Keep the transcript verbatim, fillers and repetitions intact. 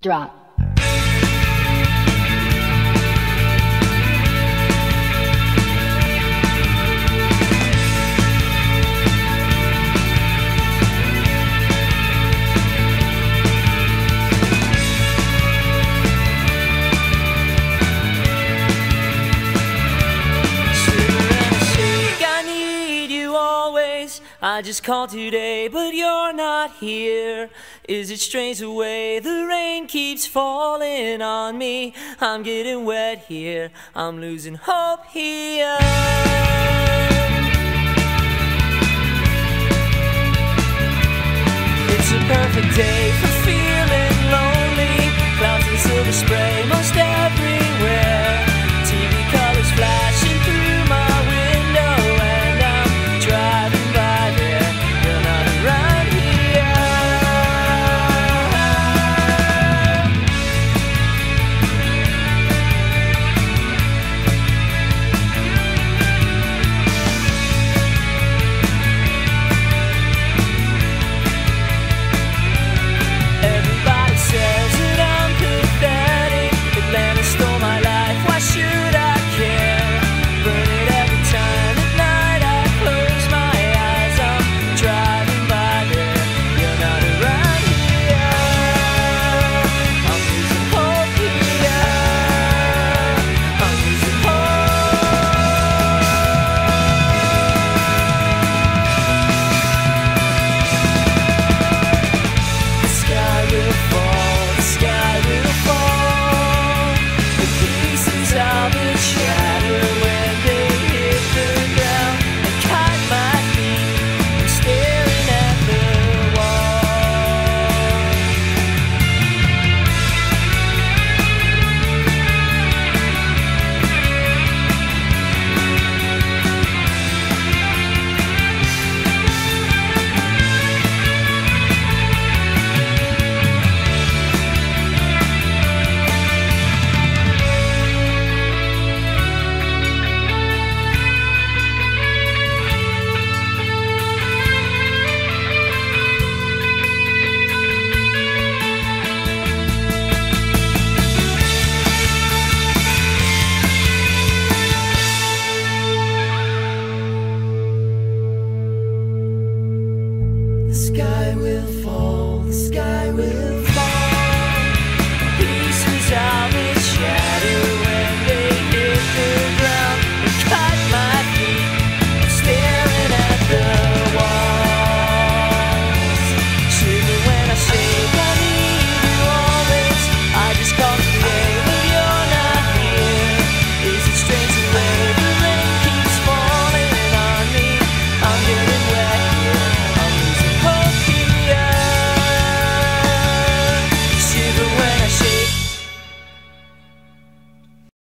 drop. I just called today, but you're not here. Is it strange the way the rain keeps falling on me? I'm getting wet here, I'm losing hope here. It's a perfect day for feeling